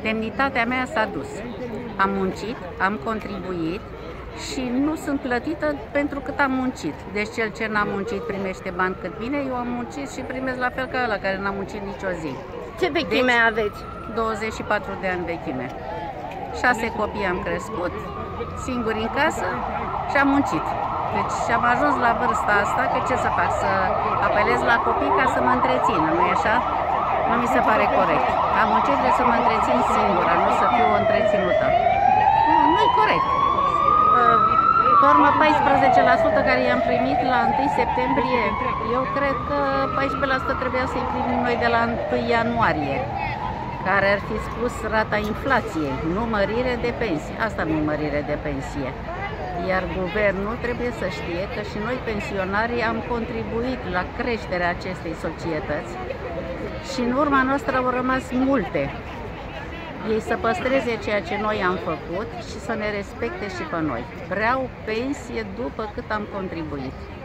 Demnitatea mea s-a dus. Am muncit, am contribuit și nu sunt plătită pentru cât am muncit. Deci cel ce n-a muncit primește bani cât vine, eu am muncit și primesc la fel ca ăla care n-a muncit nicio zi. Ce vechime aveți? 24 de ani vechime. 6 copii am crescut, singuri în casă și am muncit. Deci am ajuns la vârsta asta, că ce să fac? Să apelez la copii ca să mă întrețină, nu-i așa? Nu mi se pare corect. Am muncit de să mă întrețin singură, nu să fiu o întreținută. Nu-i corect. Pe urmă 14% care i-am primit la 1 septembrie, eu cred că 14% trebuia să-i primim noi de la 1 ianuarie, care ar fi spus rata inflației, nu mărire de pensie. Asta nu mărire de pensie. Iar guvernul trebuie să știe că și noi pensionarii am contribuit la creșterea acestei societăți și în urma noastră au rămas multe. Ei să păstreze ceea ce noi am făcut și să ne respecte și pe noi. Vreau pensie după cât am contribuit.